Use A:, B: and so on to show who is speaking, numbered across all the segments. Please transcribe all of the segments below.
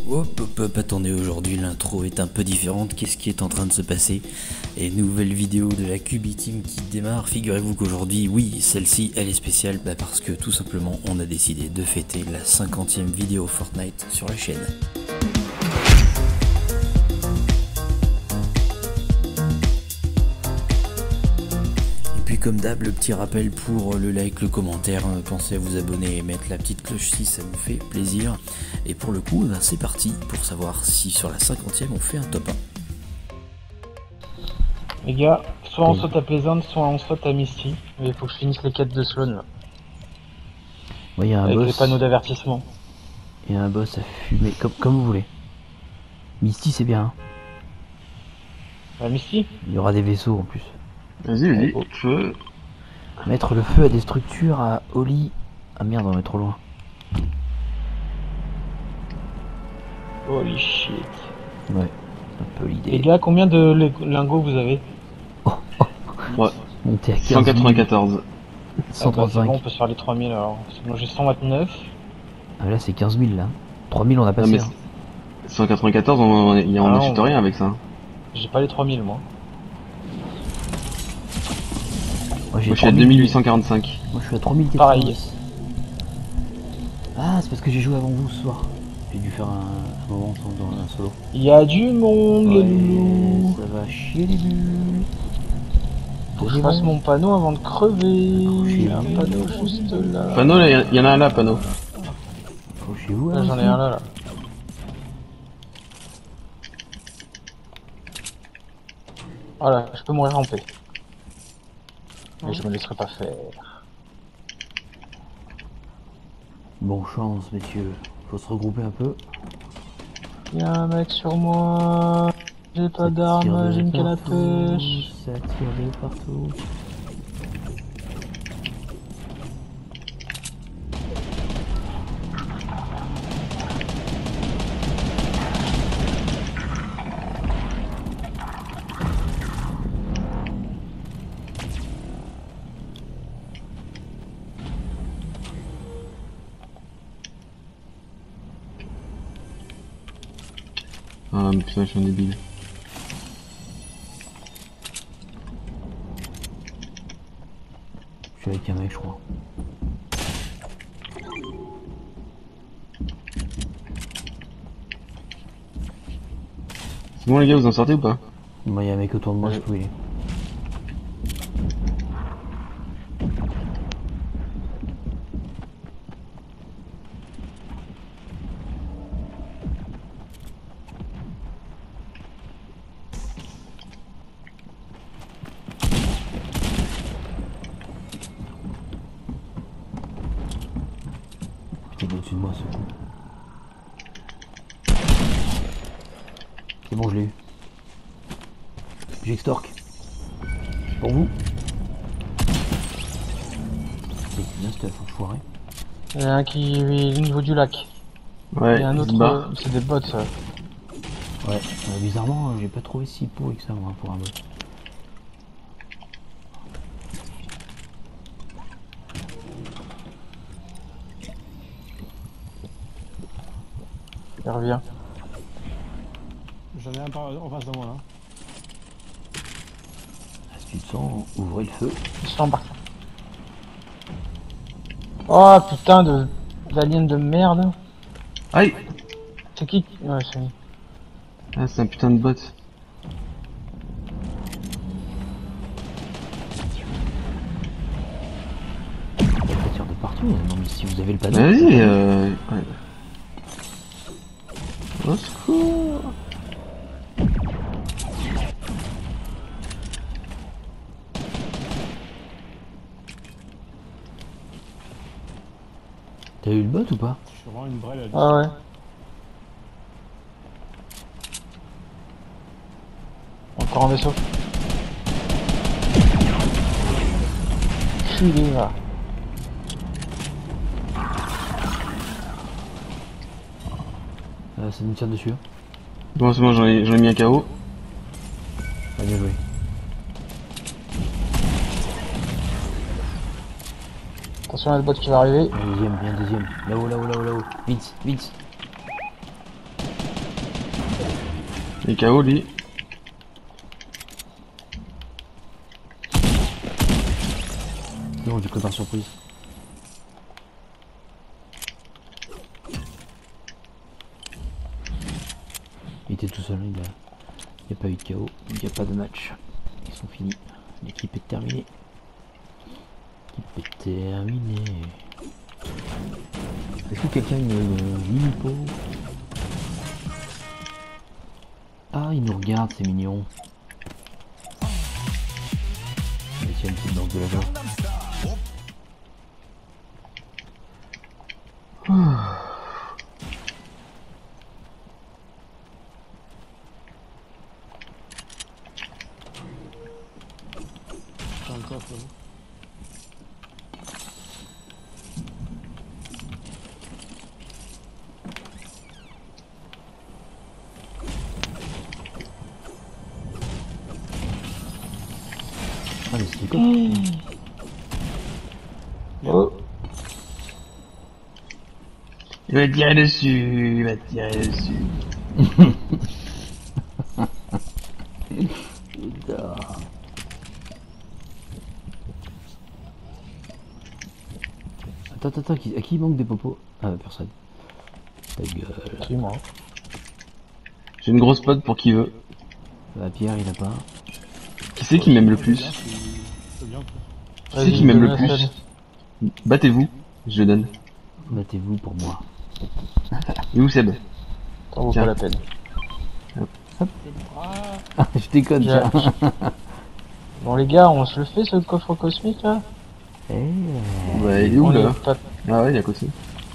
A: Hop, hop, hop, attendez, aujourd'hui l'intro est un peu différente, qu'est-ce qui est en train de se passer? Et nouvelle vidéo de la QB Team qui démarre, figurez-vous qu'aujourd'hui, oui, celle-ci, elle est spéciale, parce que tout simplement, on a décidé de fêter la 50e vidéo Fortnite sur la chaîne. Et puis comme d'hab, le petit rappel pour le like, le commentaire, pensez à vous abonner et mettre la petite cloche si ça vous fait plaisir. Et pour le coup, c'est parti pour savoir si sur la 50e on fait un top 1.
B: Les gars, soit on saute à Plaisante, soit on saute à Misty. Mais il faut que je finisse les quêtes de Sloan là.
A: Ouais, il y a un
B: avec
A: boss.
B: les panneaux d'avertissement.
A: Il y a un boss à fumer, comme vous voulez. Misty c'est bien.
B: Misty.
A: Il y aura des vaisseaux en plus.
C: Vas-y, feu.
A: Mettre le feu à des structures, à Oli. Ah merde, on est trop loin.
B: Holy shit.
A: Ouais, un peu l'idée.
B: Les gars, combien de lingots vous avez?
C: Ouais.
A: Monter à 15
C: 194.
A: 135.
B: C'est bon, on peut se faire les 3000 alors. Moi j'ai 129.
A: Ah là c'est 15 000 là. 3000 on a passé.
C: Non, mais 194, on n'achète rien avec ça.
B: J'ai pas les 3000 moi.
A: Moi
C: je suis à 2845.
A: Moi je suis à 3090.
B: Pareil.
A: Ah, c'est parce que j'ai joué avant vous ce soir. J'ai dû faire un moment dans un solo.
B: Il y a du monde, les loulous.
A: Ça va chier les bulles.
B: Faut que je fasse mon panneau avant de crever. Il y a un panneau juste là.
C: Panneau, là, il y en a un là, panneau.
A: Faut chez vous,
B: là, j'en ai un là. Voilà, je peux mourir en paix. Mais je me laisserai pas faire.
A: Bon chance, messieurs. Faut se regrouper un peu.
B: Y'a un mec sur moi. J'ai pas d'armes, j'ai une canne à pêche.
A: Ça tire de partout.
C: Ah mais putain, je suis un débile.
A: Je suis avec un mec, je crois.
C: C'est bon les gars, vous en sortez ou pas?
A: Moi, il y a un mec autour de moi, je sais pas où il est. Il est au-dessus de moi ce coup. C'est bon, je l'ai eu. J'extorque. Pour vous. C'est bien ce enfoiré.
B: Il y en a un qui est au niveau du lac.
C: Ouais,
B: il y a un autre, c'est des bots ça.
A: Ouais, bizarrement, j'ai pas trouvé si pourri que ça moi pour un bot.
B: Il revient.
D: J'en ai un en face de moi là.
A: Si tu te sens, ouvrez le feu.
B: Ils sont embarqués. Oh putain d'alien de merde.
C: Aïe.
B: C'est qui? Ouais, c'est lui.
C: Ah, c'est un putain de bot.
A: Ça tire de partout, non mais si vous avez le panneau.
C: Vas-y, ouais. Au secours.
A: T'as eu le bot ou pas?
D: Je suis vraiment une brêle.
B: Ah ouais. Encore un vaisseau. Culé là.
A: Ça nous tire dessus.
C: Bon, c'est bon, j'en ai mis un KO.
A: Ah, bien joué.
B: Attention à le bot qui va arriver.
A: Un deuxième, bien deuxième. Là-haut, là-haut, là-haut, là-haut. Vite, vite.
C: Il est KO lui.
A: Non, j'ai pris par surprise. Il était tout seul, il n'y a pas eu de KO, il n'y a pas de match. Ils sont finis. L'équipe est terminée. L'équipe est terminée. Est-ce que quelqu'un a une mini-po? Ah, il nous regarde, c'est mignon. Mais il y a une petite danse de la joie.
D: C'est un coffre.
A: Ah, mais c'est du coffre.
B: Oh,
C: Il va tirer dessus, il va tirer dessus.
A: Putain. Attends, à qui il manque des popos? Ah, personne. Ta gueule.
B: c'est moi.
C: J'ai une grosse pote pour qui veut.
A: Bah, Pierre, il a pas.
C: Qui c'est qui m'aime le plus?
D: C'est bien.
C: Qui c'est qui m'aime le plus? Battez-vous, je le donne.
A: Battez-vous pour moi.
C: Et où Seb?
B: Ça vaut
C: Tiens.
B: pas la peine.
A: Ah, je déconne,
B: Tiens.
A: tiens.
B: Bon les gars, on se le fait ce coffre cosmique là?
A: Eh,
C: Bah il est où
B: On
C: là?
B: est pas...
C: Ah ouais, il est à côté.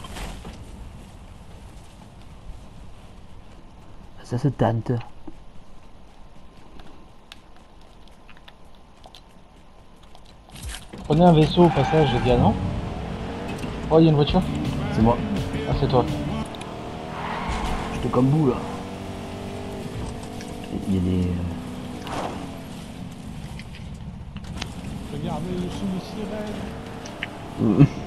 A: ça se tente.
B: Prenez un vaisseau au passage les gars, non? Oh, il y a une voiture?
A: C'est moi.
B: Ah, c'est toi.
A: J'étais comme vous, là. Il y a des...
D: Regardez, je suis une sirène.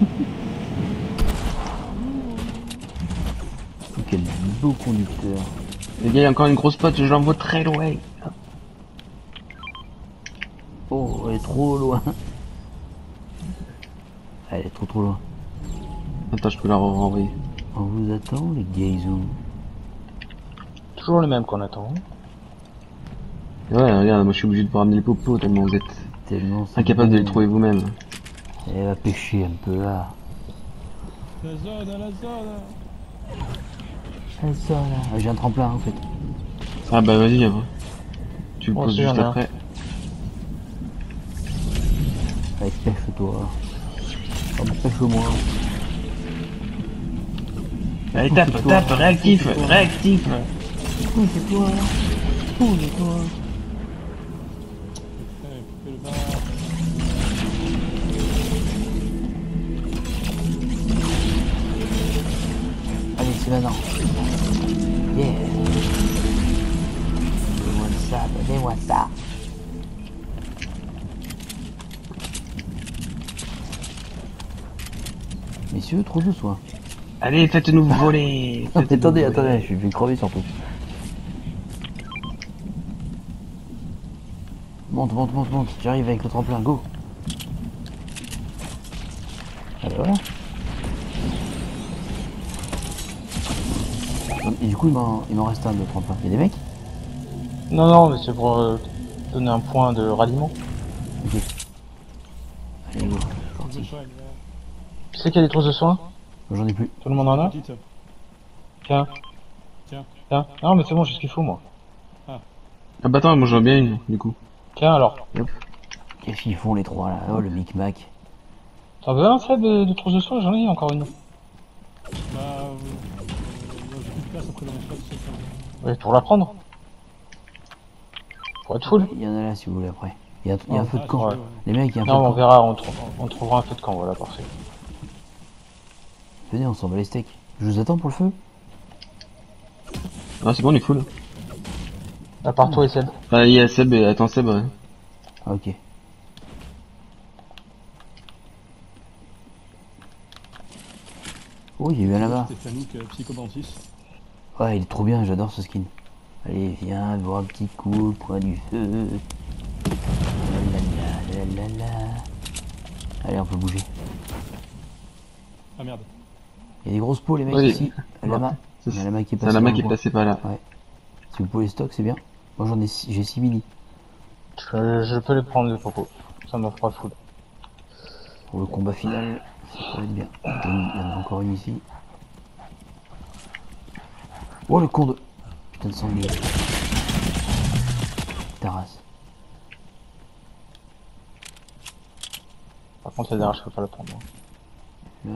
A: Quel beau conducteur.
C: Les gars, il y a encore une grosse pote, je l'envoie très loin.
A: Oh, elle est trop loin. Elle est trop loin.
C: Attends, je peux la renvoyer.
A: On vous attend, les gaysons.
B: Toujours le même qu'on attend.
C: Ouais, regarde, moi je suis obligé de vous ramener les popos tellement vous êtes
A: Tellement c'est
C: incapable de
A: bon.
C: les trouver vous-même.
A: Elle va pêcher un peu là.
D: La zone, la zone.
A: Elle sort là. Ah, j'ai un tremplin en fait.
C: Ah bah vas-y, après. Tu le
B: Moi
C: poses
B: aussi,
C: juste
B: j'en ai un.
C: après.
A: Avec pêche-toi. Oh, pêche-moi.
C: Allez, tape, réactif, réactif.
A: Pousse-toi. Pousse-toi.
D: Fais le bas.
A: Allez, c'est maintenant. Yeah. Donne-moi ça, donnez-moi ça. Messieurs, trop de soin.
C: Allez, faites-nous voler.
A: Attendez, je vais crever surtout. Monte, j'arrive avec le tremplin, go. Allez, voilà. Et du coup, il m'en reste un de tremplin. Il y a des mecs?
B: Non, non, mais c'est pour donner un point de ralliement.
A: Ok. Allez, go.
D: Je
A: Sorti.
D: soigne.
B: Tu sais qu'il y a des trousses de soins?
A: J'en ai plus.
B: Tout le monde en a?
D: Petite.
B: Tiens.
D: Tiens.
B: Tiens. Non, mais c'est bon, j'ai ce qu'il faut moi.
C: Ah bah attends, moi j'en ai bien une, du coup.
B: Tiens alors.
A: Qu'est-ce qu'ils font les trois là? Oh, le micmac.
B: T'en veux un Fred de trousses de soins? J'en ai encore une.
D: Bah, j'ai plus de place après dans mon stock, c'est ça.
B: Ouais, pour la prendre. Pour être full.
A: Il y en a là si vous voulez après. Il y a un feu de
D: Ah,
A: camp.
B: ouais.
A: Les mecs, il y a un feu
B: Non,
A: de
B: on
A: camp.
B: verra, on trouvera un feu de camp, voilà, parfait.
A: Venez, on s'en bat les steaks. Je vous attends pour le feu.
C: Ah c'est bon, on est full.
B: À part toi et Seb.
C: Ah, il y a Seb et attends Seb, ouais.
A: Ah, ok. Oh, il y a eu un là-bas.
D: Stéphanique, psychomantis.
A: Ouais, il est trop bien, j'adore ce skin. Allez, viens, boire un petit coup au coin du feu. La. Allez, on peut bouger.
D: Ah merde.
A: Il y a des grosses pots, les mecs,
C: Oui.
A: ici. Lama. Il y a un lama qui est
C: C'est
A: passé.
C: un lama
A: dans
C: qui
A: le
C: est
A: coin.
C: passé par là.
A: Ouais. Si vous pouvez les stocks, c'est bien. Moi, j'ai 6 mini.
B: Je peux les prendre, les propos. Ça me fera foutre.
A: Pour le combat final, ça pourrait être bien. Il y en a encore une ici. Oh, le con de... Putain de sanglier. Ta race.
B: Par contre, les derrière, je peux pas le prendre.
A: Là.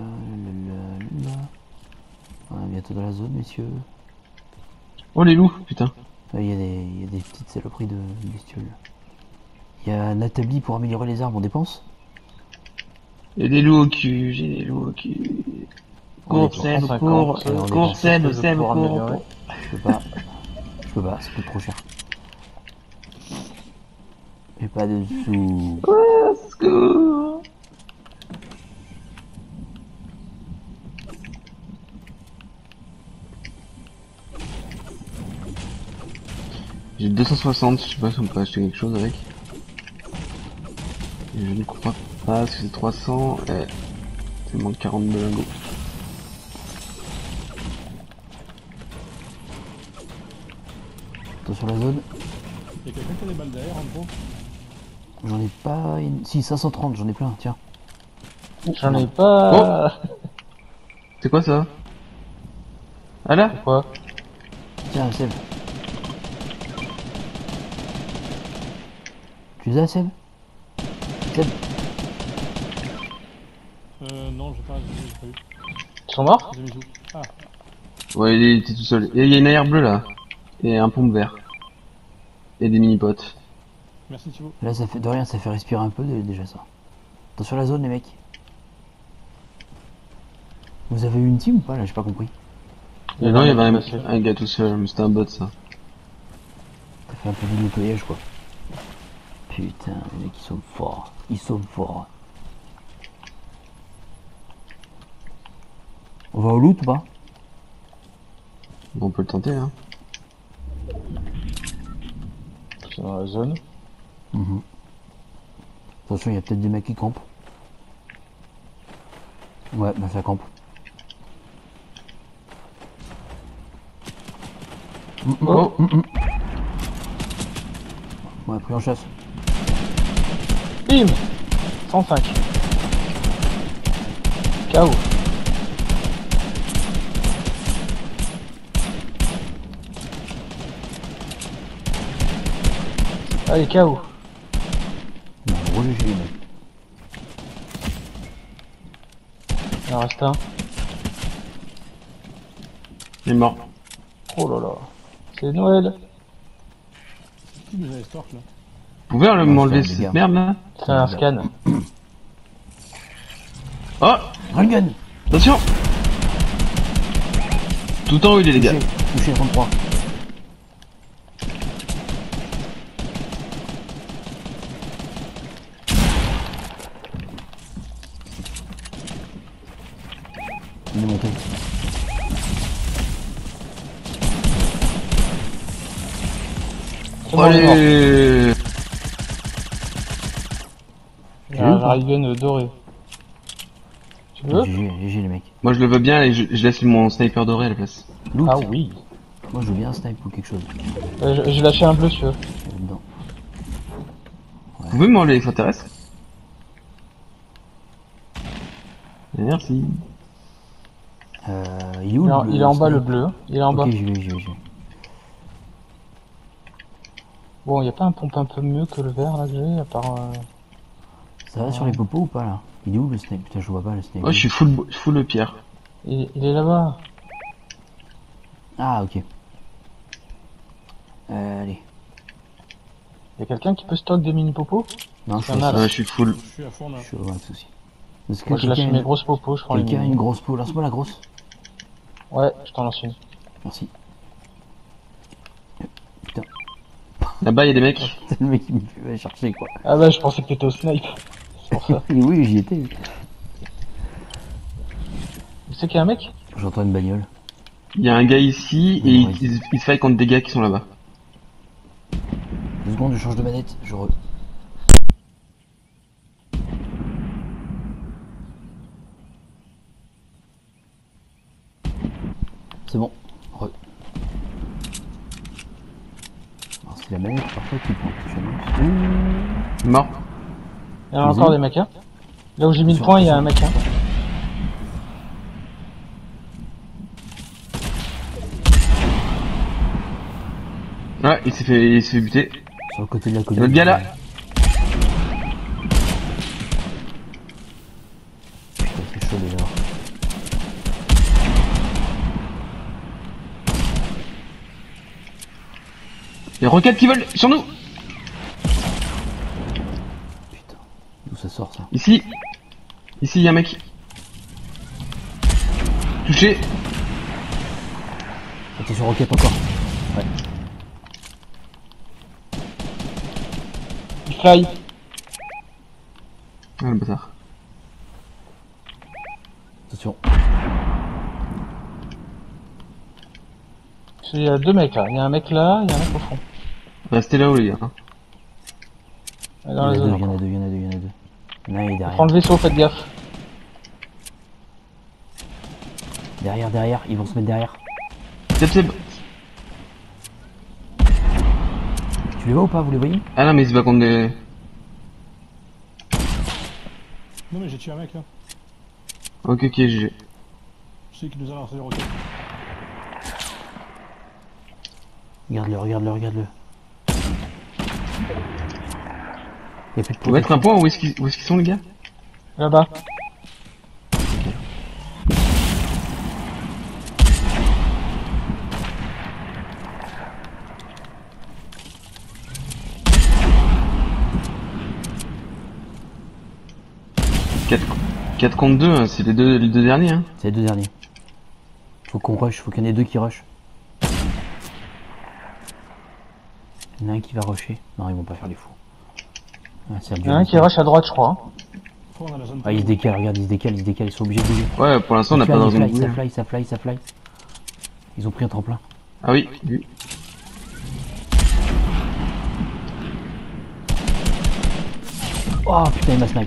A: On est bientôt dans la zone, messieurs.
C: Oh les loups, putain.
A: Il y a des petites saloperies de bestioles. Il y a un établi pour améliorer les armes, on dépense.
C: Il y a des loups au cul, j'ai des loups au cul.
A: On
C: Cours,
A: est
C: Seb,
B: 150,
C: cours,
A: alors, on
C: cours,
A: est
C: Seb,
B: je vais
C: Seb,
B: pouvoir
C: cours.
B: améliorer.
A: Je peux pas, ça coûte trop cher. J'ai pas de sous.
C: Secours. J'ai 260, je sais pas si on peut acheter quelque chose avec. Et je ne crois pas, parce que c'est 300, il manque 42 lingots.
A: Attention la zone.
D: Y'a quelqu'un qui a des balles derrière en gros.
A: J'en ai pas une... Si, 530, j'en ai plein, tiens.
B: J'en ai pas.
C: C'est quoi ça? Ah là?
B: Quoi?
A: Tiens, Seb. Tu les as, Seb? Seb?
D: Non, j'ai pas vu.
B: Ils sont morts?
D: J'ai mis tout. Ah,
C: Ouais, il était tout seul. Et il y a une arrière bleue là. Et un pompe vert. Et des mini-potes.
D: merci Thibaut.
A: Là, ça fait de rien, ça fait respirer un peu déjà ça. Attention la zone, les mecs. Vous avez eu une team ou pas là? J'ai pas compris.
C: Et non, il y avait
B: passé.
C: un gars tout seul, mais c'était un bot ça.
A: Ça fait un peu du nettoyage quoi. Putain, les mecs ils sont forts. Ils sont forts. On va au loot ou pas?
C: Bon, on peut le tenter hein.
B: C'est dans la zone.
A: Attention, il y a peut-être des mecs qui campent. Ouais, bah ça campe.
C: Oh.
A: Ouais, pris en chasse.
B: Bim 105. KO. Allez, KO.
A: Non, gros GG les mecs.
B: Il en reste un.
C: Il est mort.
B: Oh là là. C'est Noël.
D: Qui nous a les storks là?
C: Vous pouvez
A: Non,
C: m'enlever
A: c'est un
C: cette
A: dégât.
C: merde là?
B: C'est un scan.
C: Oh!
A: Run
C: Attention! Tout en haut il est les gars.
A: Touché 33. Il est monté.
B: C'est mort, il est mort.
C: Allez!
B: Il y a un Raygun doré. Tu veux?
A: GG les mecs.
C: Moi je le veux bien et je laisse mon sniper doré à la place.
A: Loot.
B: Ah oui.
A: Moi je veux bien un snipe ou quelque chose.
B: J'ai lâché un bleu si tu veux.
A: Dedans.
C: Vous pouvez m'enlever l'extraterrestre? Merci.
A: Il est où le bleu,
B: Il est en bas
A: snipe
B: le bleu. Il est en bas.
A: Ok, j'y vais.
B: Bon, y a pas un pompe un peu mieux que le vert là que j'ai à part.
A: Ça va sur les popos ou pas là? Il est où le snipe? Putain, je vois pas le snipe.
C: Oh, je suis full pierre.
B: Il est là-bas.
A: Ah, ok. Allez.
B: Y a quelqu'un qui peut stock des mini popos?
A: Non, je
B: Il y en a,
A: suis
B: là.
C: Ouais, je suis full.
D: Je suis à fond là.
A: Je suis au souci. Est-ce que
B: Moi je lâche
A: quelqu'un
B: mes grosses popos, je prends les
A: quelqu'un a
B: mini.
A: une grosse peau? Lance-moi la grosse.
B: Ouais, je t'en lance une.
A: Merci.
C: Là-bas il y a des mecs.
A: C'est le mec qui me fait chercher quoi.
B: Ah bah je pensais que t'étais au snipe. C'est pour ça.
A: Oui, j'y étais.
B: Tu sais qu'il y a un mec?
A: J'entends une bagnole.
C: Il y a un gars ici et il se fight contre des gars qui sont là-bas.
A: 2 secondes, je change de manette, je re... C'est bon, re... Alors c'est la manette parfois qui prend quelque chose.
C: Mort.
B: Il y a encore des mecs, hein. Là où j'ai mis le point, il y a un mec, hein.
C: Ouais, il s'est fait buter.
A: Sur le côté de la
C: Il y a
A: colline.
C: l'autre gars là.
A: Putain, c'est chaud déjà.
C: Il y a roquettes qui volent sur nous.
A: Putain, d'où ça sort ça?
C: Ici. Ici, il y a un mec. Touché.
A: Attention, roquette encore. Ouais.
B: Il fly.
C: Ah, le bâtard.
A: Attention.
B: Il y a 2 mecs là. Il y a un mec là, il y a un mec au fond.
C: Restez là-haut, les gars. Hein.
B: Dans la
A: Il y
B: zone.
A: en a deux. Il y en a un, il est derrière.
B: Prends le vaisseau, faites gaffe.
A: Derrière, ils vont se mettre derrière.
C: Seb.
A: Tu les vois ou pas, vous les voyez?
C: Ah non, mais il se bat contre des...
D: Non mais j'ai tué un mec là.
C: Ok, GG.
D: Je sais qu'il nous a lancé des roquettes.
A: Regarde-le. Il y a plus de
C: On va mettre un point, où est-ce qu'ils sont, les gars?
B: Là-bas.
C: Quatre contre 2, hein, c'est les deux derniers. Hein.
A: C'est les 2 derniers. Faut qu'on rush, faut qu'il y en ait 2 qui rush. Il y en a un qui va rusher. Non, ils vont pas faire les fous. Ah, c'est
B: Il y en a un qui rush à droite, je crois. Hein.
D: Faut on a la zone.
A: Ah, ils se décalent, regarde, ils sont obligés de bouger.
C: Ouais, pour l'instant, on n'a pas dans une bouger.
A: Ça fly. Ils ont pris un tremplin.
C: Ah oui, oui.
A: Oh putain, il m'a snipe.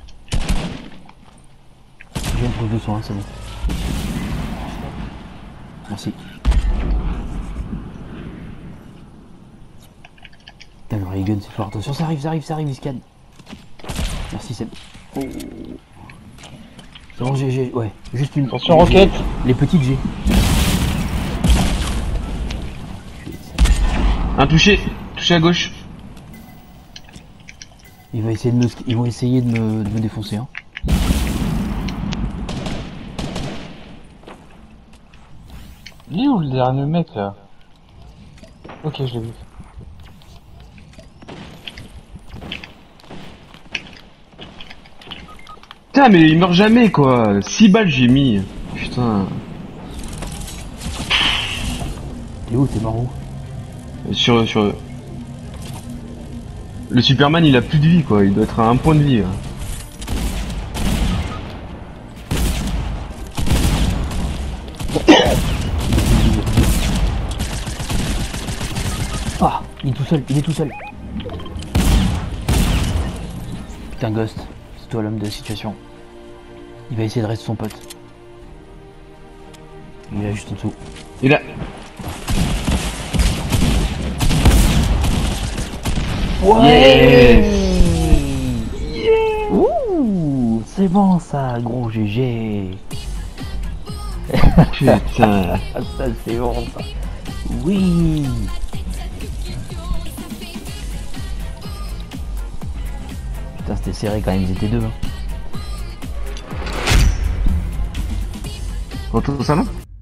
A: J'ai une trouve de soin, c'est bon. Merci. Putain, le ray gun c'est fort. Attention, ça arrive, il scanne. Merci Seb. Oh. C'est bon, j'ai, ouais, juste une.
B: Attention, roquette.
A: Les petites G.
C: Un touché à gauche.
A: Ils vont essayer de me défoncer. Hein.
B: Il est où le dernier mec là? Ok, je l'ai vu.
C: Putain, mais il meurt jamais, quoi. 6 balles j'ai mis. Putain.
A: T'es où? T'es mort où?
C: Sur... Le Superman, il a plus de vie, quoi. Il doit être à 1 point de vie. Là.
A: Ah, il est tout seul. Putain, Ghost, c'est toi l'homme de la situation. Il va essayer de rester son pote. Il est là juste en dessous.
C: Et là...
A: Ouais. Ouh, c'est bon ça, gros GG.
C: Putain.
A: Ça c'est bon ça. Oui. Putain, c'était serré quand même, ils étaient 2. Hein.
C: Retour au salon.